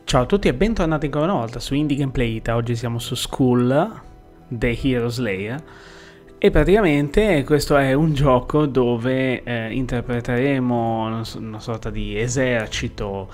Ciao a tutti e bentornati ancora una volta su Indie Gameplay Ita. Oggi siamo su Skull, The Hero Slayer, e praticamente questo è un gioco dove interpreteremo una sorta di esercito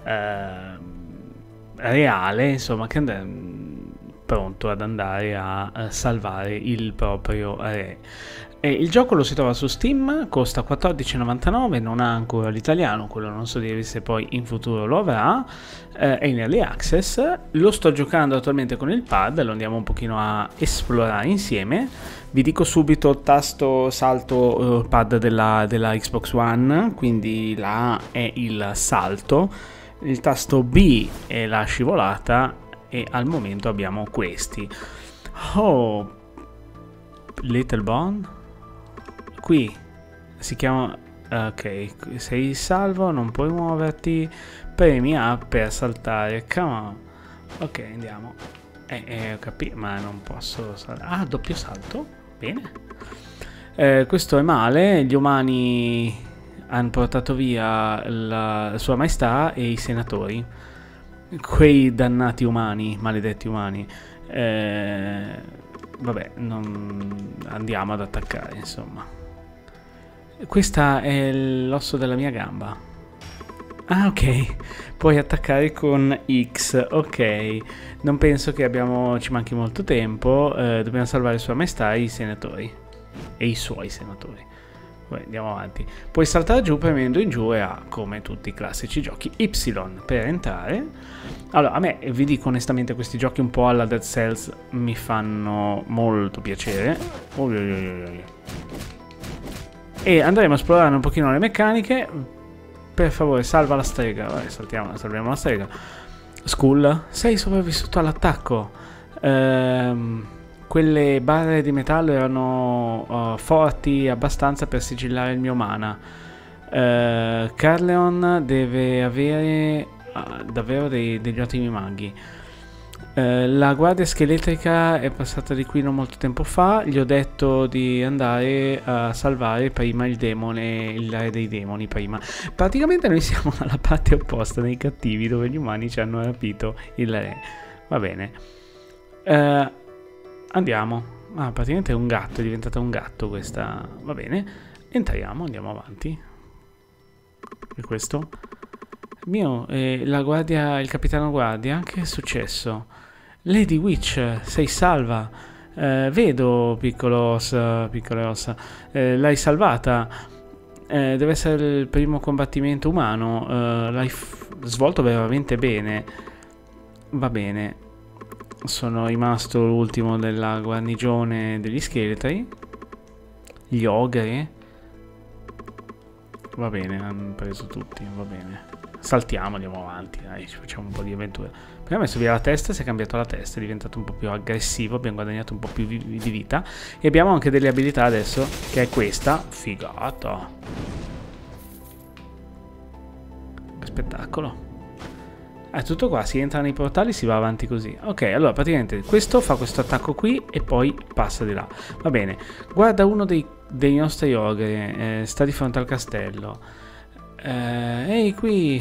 reale, insomma, che pronto ad andare a salvare il proprio re. E il gioco lo si trova su Steam, costa 14,99, non ha ancora l'italiano, quello non so dirvi se poi in futuro lo avrà, è in early access. Lo sto giocando attualmente con il pad, lo andiamo un pochino a esplorare insieme. Vi dico subito tasto salto pad della Xbox One, quindi la A è il salto, il tasto B è la scivolata e al momento abbiamo questi. Oh, Little Bone. Qui si chiama, ok, sei salvo, non puoi muoverti, premi A per saltare, come on. Ok, andiamo. Ho capito, ma non posso saltare. Ah, doppio salto, bene. Questo è male, gli umani hanno portato via la sua maestà e i senatori, quei dannati umani, maledetti umani. Vabbè, andiamo ad attaccare, insomma. Questa è l'osso della mia gamba. Ah, ok. Puoi attaccare con X. Ok. Non penso che ci manchi molto tempo. Dobbiamo salvare Sua Maestà e i senatori. E i suoi senatori. Beh, andiamo avanti. Puoi saltare giù premendo in giù e A, come tutti i classici giochi. Y per entrare. Allora, a me, vi dico onestamente, questi giochi un po' alla Dead Cells mi fanno molto piacere. E andremo a esplorare un pochino le meccaniche. Per favore, salva la strega. Vabbè, salviamo la strega. Skull, sei sopravvissuto all'attacco. Quelle barre di metallo erano forti abbastanza per sigillare il mio mana. Carleon deve avere davvero degli ottimi maghi. La guardia scheletrica è passata di qui non molto tempo fa. Gli ho detto di andare a salvare prima il demone, il re dei demoni prima. Praticamente noi siamo dalla parte opposta dei cattivi, dove gli umani ci hanno rapito il re. Va bene. Andiamo. Ah, praticamente è un gatto, è diventata un gatto questa. Va bene. Entriamo, andiamo avanti. E questo? La guardia, il capitano guardia, che è successo? Lady Witch, sei salva. Vedo, piccole ossa. L'hai salvata. Deve essere il primo combattimento umano. L'hai svolto veramente bene. Va bene. Sono rimasto l'ultimo della guarnigione degli scheletri. Gli ogri. Va bene, hanno preso tutti. Va bene. Saltiamo, andiamo avanti, dai, facciamo un po' di avventure. Prima ha messo via la testa, si è cambiato la testa, è diventato un po' più aggressivo, abbiamo guadagnato un po' più di vita. E abbiamo anche delle abilità adesso, che è questa. Figata. Che spettacolo. È tutto qua, si entra nei portali, si va avanti così. Ok, allora praticamente questo fa questo attacco qui e poi passa di là. Va bene, guarda uno dei nostri ogri, sta di fronte al castello. Ehi, qui.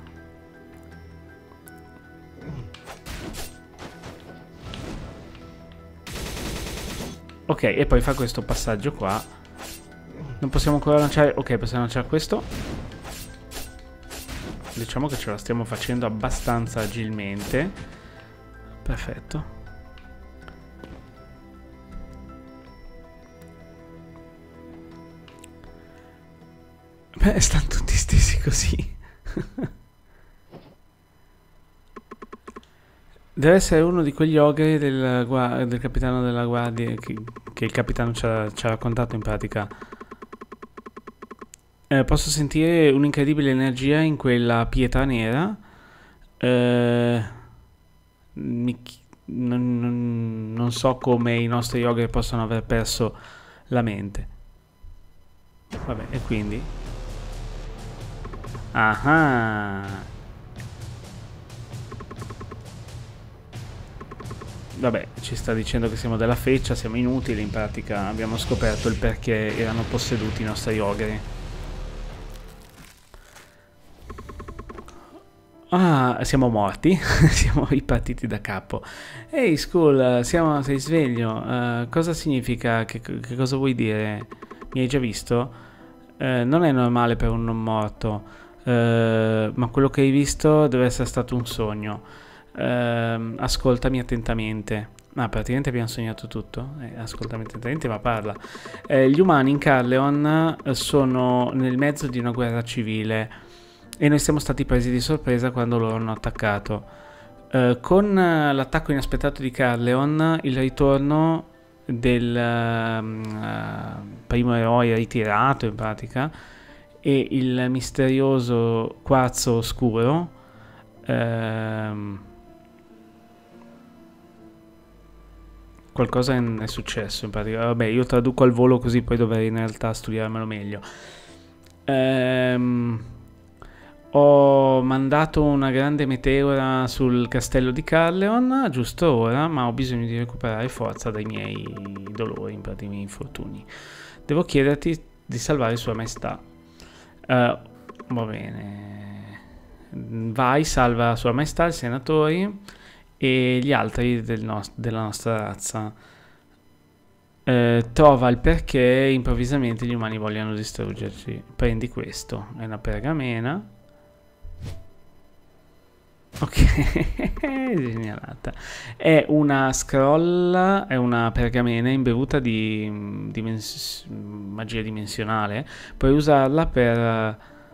Ok, e poi fa questo passaggio qua. Non possiamo ancora lanciare. Ok, possiamo lanciare questo. Diciamo che ce la stiamo facendo abbastanza agilmente. Perfetto. Beh, stanno tutti stesi così. Deve essere uno di quegli ogri del capitano della guardia che il capitano ci ha raccontato in pratica. Posso sentire un'incredibile energia in quella pietra nera. Non so come i nostri ogri possano aver perso la mente. Vabbè, e quindi? Ah, vabbè, ci sta dicendo che siamo della feccia, siamo inutili, in pratica abbiamo scoperto il perché erano posseduti i nostri ogri. Ah, siamo morti, siamo ripartiti da capo. Ehi, Skull, sei sveglio? Cosa significa? Che cosa vuoi dire? Mi hai già visto? Non è normale per un non morto, ma quello che hai visto deve essere stato un sogno. Ascoltami attentamente. Ah, praticamente abbiamo sognato tutto. Ascoltami attentamente, ma parla. Gli umani in Carleon sono nel mezzo di una guerra civile e noi siamo stati presi di sorpresa quando loro hanno attaccato. Con l'attacco inaspettato di Carleon, il ritorno del primo eroe ritirato in pratica e il misterioso quarzo oscuro qualcosa è successo in pratica. Vabbè, io traduco al volo così poi dovrei in realtà studiarmelo meglio. Ho mandato una grande meteora sul castello di Carleon giusto ora, ma ho bisogno di recuperare forza dai miei dolori, in pratica, i miei infortuni. Devo chiederti di salvare Sua Maestà. Va bene. Vai, salva Sua Maestà, i senatori e gli altri della nostra razza. Trova il perché improvvisamente gli umani vogliono distruggerci. Prendi questo, è una pergamena. Ok, segnalata. È una scroll, è una pergamena imbevuta di magia dimensionale. Puoi usarla per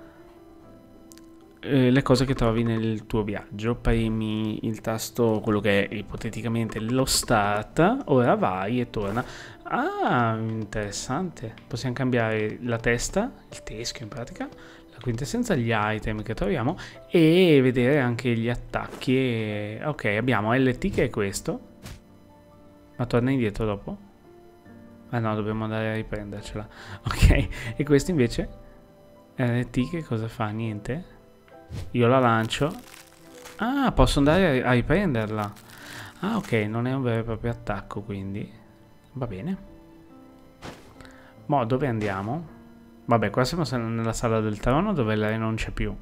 le cose che trovi nel tuo viaggio. Premi il tasto, quello che è ipoteticamente lo start. Ora vai e torna. Ah, interessante. Possiamo cambiare la testa, il teschio in pratica, la quintessenza, gli item che troviamo e vedere anche gli attacchi. Ok, abbiamo LT che è questo. Ma torna indietro dopo? Ah no, dobbiamo andare a riprendercela. Ok, e questo invece? LT che cosa fa? Niente? Io la lancio. Ah, posso andare a riprenderla. Ah, ok, non è un vero e proprio attacco, quindi va bene. Mo' dove andiamo? Vabbè, qua siamo nella sala del trono dove lei non c'è più.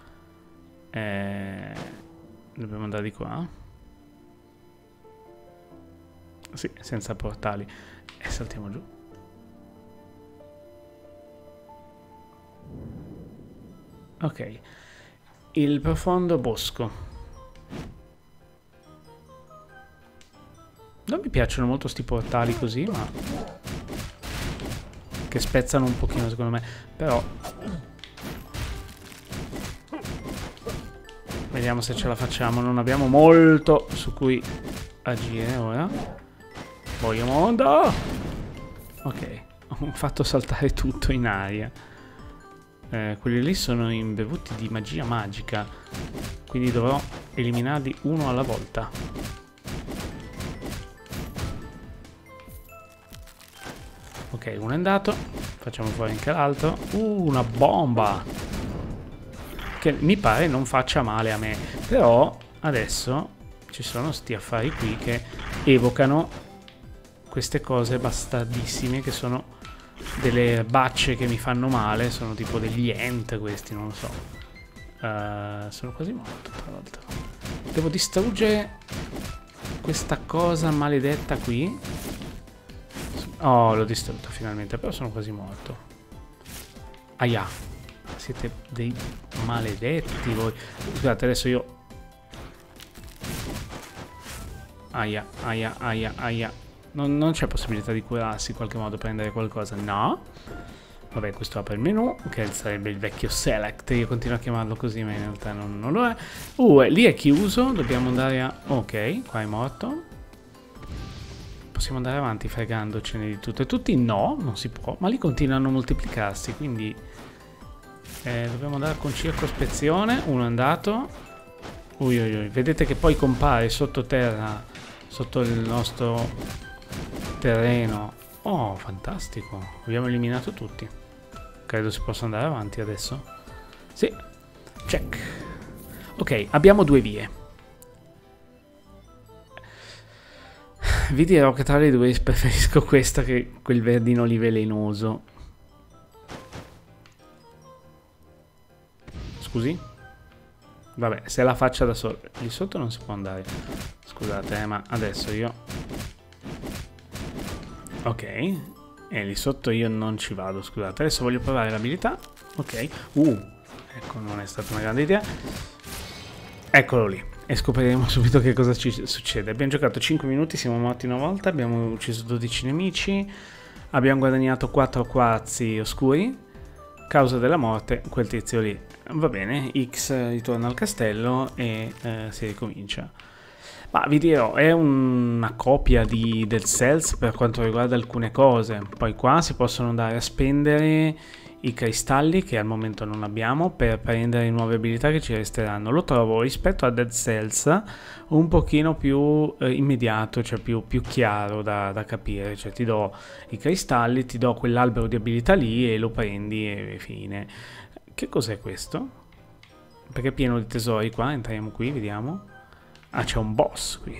Dobbiamo andare di qua. Sì, senza portali. E saltiamo giù. Ok. Il profondo bosco. Non mi piacciono molto sti portali così, ma che spezzano un pochino secondo me. Però vediamo se ce la facciamo. Non abbiamo molto su cui agire ora. Voglio mondo. Ok, ho fatto saltare tutto in aria. Quelli lì sono imbevuti di magia magica, quindi dovrò eliminarli uno alla volta. Ok, uno è andato. Facciamo fuori anche l'altro. Una bomba che mi pare non faccia male a me. Però adesso ci sono sti affari qui che evocano queste cose bastardissime che sono delle bacce che mi fanno male. Sono tipo degli ent questi, non lo so. Sono quasi morto tra l'altro. Devo distruggere questa cosa maledetta qui. Oh, l'ho distrutto finalmente, però sono quasi morto. Aia, siete dei maledetti voi. Scusate, adesso io... Aia, aia, aia, aia. Non c'è possibilità di curarsi in qualche modo, prendere qualcosa? No. Vabbè, questo apre il menu, che sarebbe il vecchio select. Io continuo a chiamarlo così, ma in realtà non lo è. Lì è chiuso, dobbiamo andare a... Ok, qua è morto. Possiamo andare avanti fregandocene di tutto e tutti? No, non si può, ma lì continuano a moltiplicarsi, quindi dobbiamo andare con circospezione. Uno è andato. Ui, ui, ui. Vedete che poi compare sottoterra, sotto il nostro terreno. Oh, fantastico. Abbiamo eliminato tutti. Credo si possa andare avanti adesso. Sì, check. Ok, abbiamo due vie. Vi dirò che tra le due preferisco questa che quel verdino lì velenoso. Scusi? Vabbè, se la faccia da solo. Lì sotto non si può andare. Scusate, ma adesso io... Ok. E lì sotto io non ci vado, scusate. Adesso voglio provare l'abilità. Ok. Ecco, non è stata una grande idea. Eccolo lì. E scopriremo subito che cosa ci succede. Abbiamo giocato 5 minuti, siamo morti una volta, abbiamo ucciso 12 nemici, abbiamo guadagnato 4 quarzi oscuri. Causa della morte, quel tizio lì. Va bene, X ritorna al castello e si ricomincia. Ma vi dirò, è una copia di Dead Cells per quanto riguarda alcune cose. Poi qua si possono andare a spendere i cristalli che al momento non abbiamo per prendere nuove abilità che ci resteranno. Lo trovo rispetto a Dead Cells un pochino più immediato, cioè più chiaro da capire. Cioè ti do i cristalli, ti do quell'albero di abilità lì e lo prendi e fine. Che cos'è questo? Perché è pieno di tesori qua, entriamo qui, vediamo. Ah, c'è un boss qui.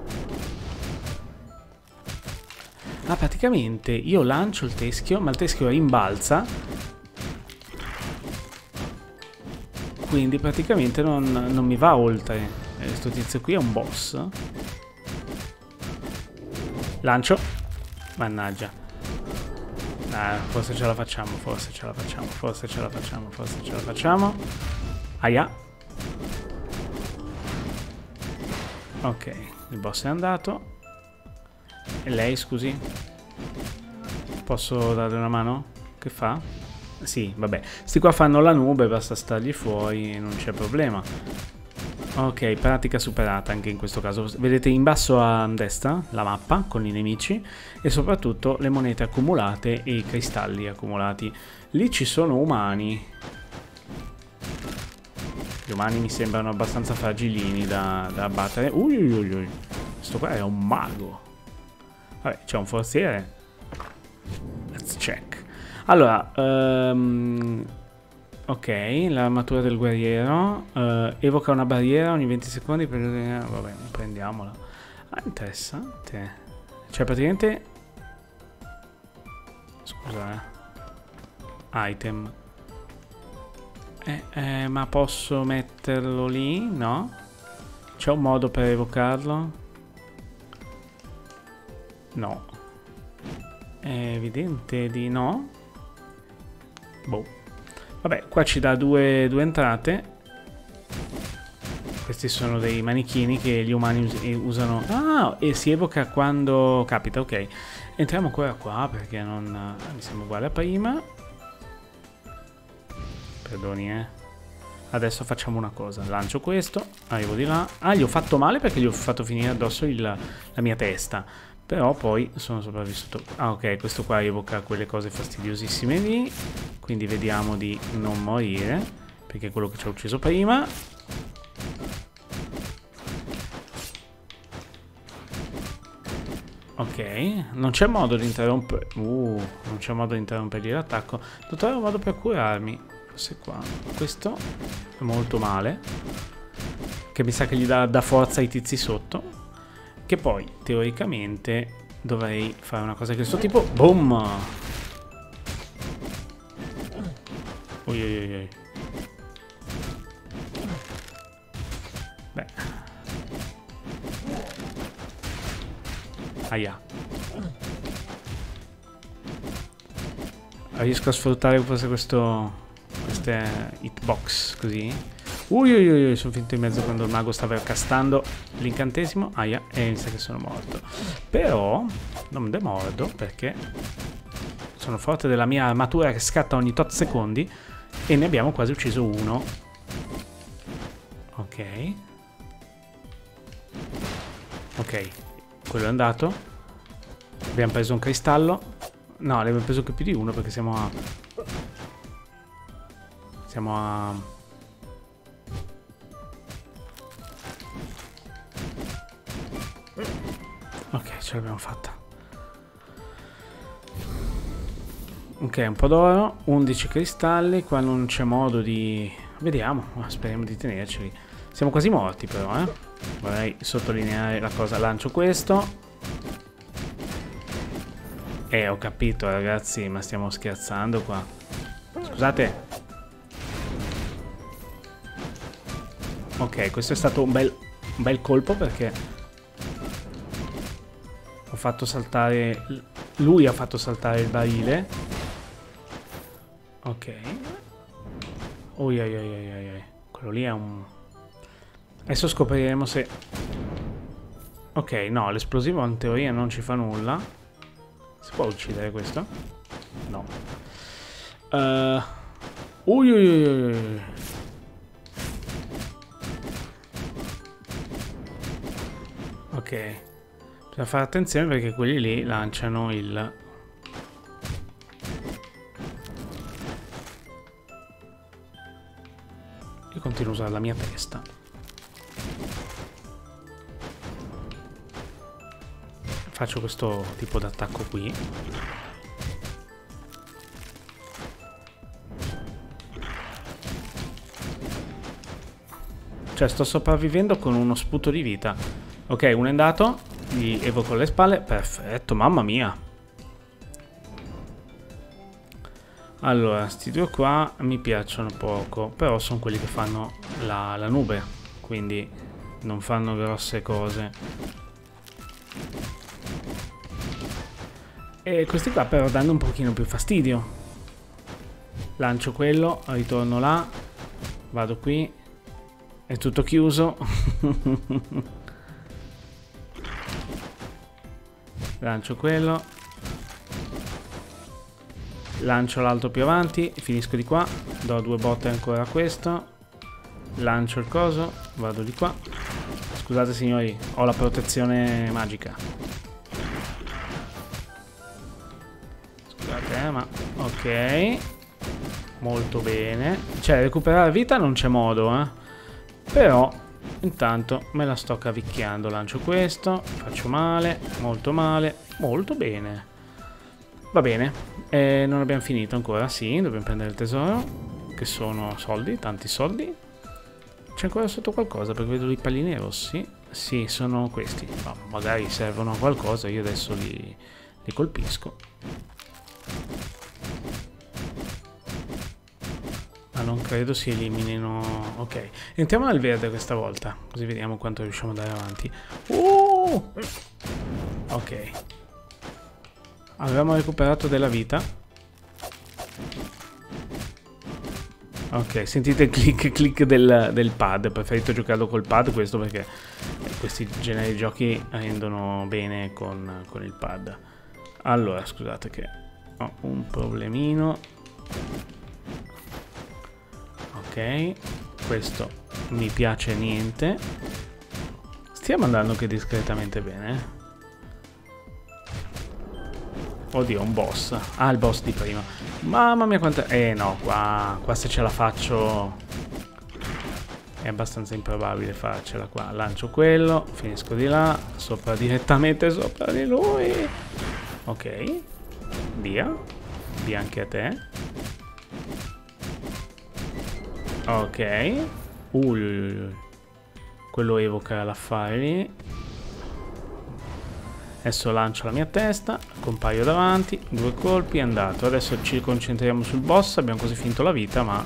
Ah, praticamente io lancio il teschio, ma il teschio rimbalza. Quindi praticamente non mi va oltre. Questo tizio qui è un boss. Lancio. Mannaggia. Forse ce la facciamo, forse ce la facciamo, forse ce la facciamo, forse ce la facciamo. Aia. Ok, il boss è andato. E lei, scusi? Posso darle una mano? Che fa? Sì, vabbè. Sti qua fanno la nube, basta stargli fuori e non c'è problema. Ok, pratica superata anche in questo caso. Vedete in basso a destra la mappa con i nemici e soprattutto le monete accumulate e i cristalli accumulati. Lì ci sono umani. Gli umani mi sembrano abbastanza fragilini da abbattere. Ui. Questo qua è un mago. Vabbè, c'è un forziere. Let's check. Allora, ok, l'armatura del guerriero evoca una barriera ogni 20 secondi per... Vabbè, prendiamola. Ah, interessante. Cioè, praticamente... Scusa, item. Ma posso metterlo lì? No? C'è un modo per evocarlo? No. È evidente di no. Boh. Vabbè, qua ci dà due entrate. Questi sono dei manichini che gli umani usano. Ah, e si evoca quando capita, ok. Entriamo ancora qua perché non... mi sembra uguale a prima. Perdoni, Adesso facciamo una cosa. Lancio questo, arrivo di là. Ah, gli ho fatto male perché gli ho fatto finire addosso la mia testa. Però poi sono sopravvissuto. Ah, ok, questo qua evoca quelle cose fastidiosissime lì. Quindi vediamo di non morire, perché è quello che ci ha ucciso prima. Ok, non c'è modo di interrompere. Non c'è modo di interrompergli l'attacco. Devo trovare un modo per curarmi. Forse qua. Questo è molto male. Che mi sa che gli dà forza ai tizi sotto. Che poi, teoricamente, dovrei fare una cosa di questo tipo. Boom! Ui. Beh. Aia. Riesco a sfruttare forse queste hitbox così. Ui, sono finito in mezzo quando il mago stava castando l'incantesimo. Aia, e mi sa che sono morto. Però non demordo perché sono forte della mia armatura che scatta ogni tot secondi. E ne abbiamo quasi ucciso uno. Ok. Ok, quello è andato. Abbiamo preso un cristallo. No, ne abbiamo preso anche più di uno perché siamo a... Ok, ce l'abbiamo fatta. Ok, un po' d'oro, 11 cristalli. Qua non c'è modo di... Vediamo, speriamo di tenerceli. Siamo quasi morti però, Vorrei sottolineare la cosa. Lancio questo. Ho capito ragazzi, ma stiamo scherzando qua. Scusate. Ok, questo è stato un bel colpo perché ho fatto saltare... Lui ha fatto saltare il barile. Ok. Oi, oi, oi, oi, oi. Quello lì è un... Adesso scopriremo se... Ok, no, l'esplosivo in teoria non ci fa nulla. Si può uccidere questo? No. Ui, ui, ui, ui. Ok. Bisogna fare attenzione perché quelli lì lanciano il... Io continuo a usare la mia testa. Faccio questo tipo d'attacco qui. Cioè sto sopravvivendo con uno sputo di vita. Ok, uno è andato. Gli evoco le spalle. Perfetto, mamma mia. Allora, sti due qua mi piacciono poco. Però sono quelli che fanno la nube. Quindi non fanno grosse cose. E questi qua però danno un pochino più fastidio. Lancio quello, ritorno là. Vado qui. È tutto chiuso. Lancio quello. Lancio l'altro più avanti. Finisco di qua. Do due botte ancora a questo. Lancio il coso. Vado di qua. Scusate signori, ho la protezione magica. Scusate ma... Ok. Molto bene. Cioè recuperare vita non c'è modo però intanto me la sto cavicchiando. Lancio questo. Faccio male. Molto male. Molto bene. Va bene. Non abbiamo finito ancora. Sì, dobbiamo prendere il tesoro. Che sono soldi. Tanti soldi. C'è ancora sotto qualcosa perché vedo i pallini rossi. Sì, sono questi. No, magari servono a qualcosa. Io adesso li colpisco. Ma non credo si eliminino. Ok, entriamo nel verde questa volta. Così vediamo quanto riusciamo ad andare avanti. Ok. Avevamo recuperato della vita. Ok, sentite il click del pad. Preferito giocarlo col pad questo perché questi generi di giochi rendono bene con il pad. Allora, scusate che ho un problemino. Ok, questo mi piace niente. Stiamo andando che discretamente bene. Oddio, un boss. Ah, il boss di prima. Mamma mia quanta... no, qua se ce la faccio... È abbastanza improbabile farcela qua. Lancio quello, finisco di là, sopra direttamente sopra di lui. Ok. Via. Via anche a te. Ok. Quello evoca l'affare lì. Adesso lancio la mia testa, compaio davanti, due colpi, è andato. Adesso ci concentriamo sul boss, abbiamo quasi finito la vita, ma...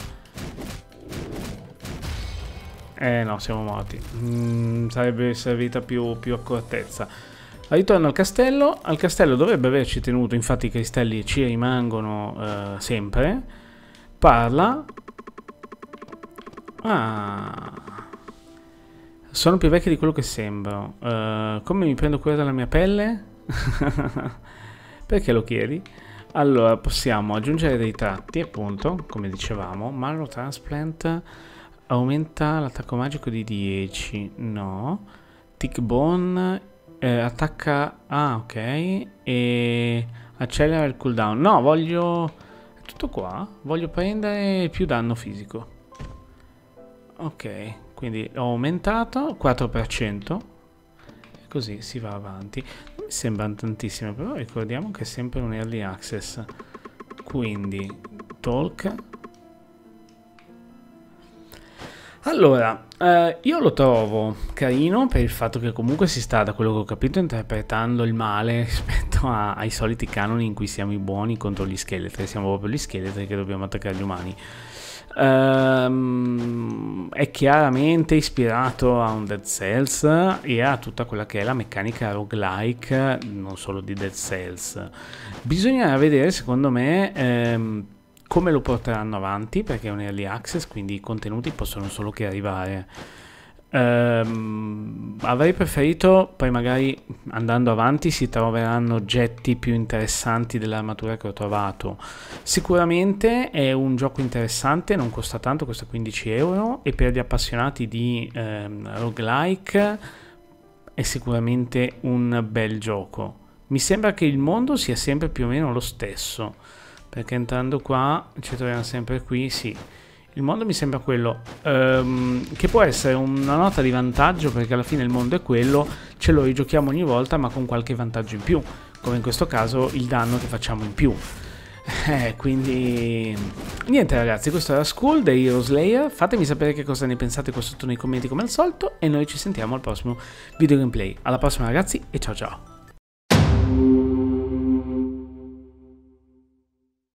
no, siamo morti. Sarebbe servita più accortezza. Ritorno al castello dovrebbe averci tenuto, infatti i cristalli ci rimangono sempre. Parla. Sono più vecchio di quello che sembro. Come mi prendo cura della mia pelle? Perché lo chiedi? Allora, possiamo aggiungere dei tratti, appunto, come dicevamo. Marrow Transplant aumenta l'attacco magico di 10. No. Tick Bone attacca... Ah, ok. E accelera il cooldown. No, voglio... È tutto qua? Voglio prendere più danno fisico. Ok. Quindi ho aumentato 4% e così si va avanti. Non mi sembrano tantissime, però ricordiamo che è sempre un early access. Quindi talk. Allora, io lo trovo carino per il fatto che comunque si sta, da quello che ho capito, interpretando il male rispetto ai soliti canoni in cui siamo i buoni contro gli scheletri. Siamo proprio gli scheletri che dobbiamo attaccare gli umani. È chiaramente ispirato a un Dead Cells e a tutta quella che è la meccanica roguelike, non solo di Dead Cells. Bisognerà vedere, secondo me, come lo porteranno avanti, perché è un early access, quindi i contenuti possono solo che arrivare. Avrei preferito, poi magari andando avanti si troveranno oggetti più interessanti dell'armatura che ho trovato. Sicuramente è un gioco interessante, non costa tanto, costa 15 euro, e per gli appassionati di roguelike è sicuramente un bel gioco. Mi sembra che il mondo sia sempre più o meno lo stesso, perché entrando qua ci troviamo sempre qui, sì. Il mondo mi sembra quello, che può essere una nota di vantaggio, perché alla fine il mondo è quello, ce lo rigiochiamo ogni volta ma con qualche vantaggio in più, come in questo caso il danno che facciamo in più. Quindi niente ragazzi, questo era School dei Hero Slayer. Fatemi sapere che cosa ne pensate qua sotto nei commenti come al solito, e noi ci sentiamo al prossimo video gameplay. Alla prossima ragazzi, e ciao ciao.